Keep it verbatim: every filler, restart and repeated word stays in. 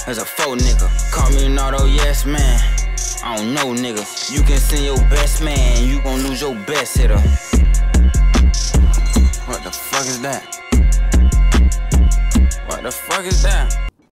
as a faux nigga. Call me Nardo, yes man. I don't know, nigga. You can send your best man, you gon' lose your best hitter. What the fuck is that? What the fuck is that?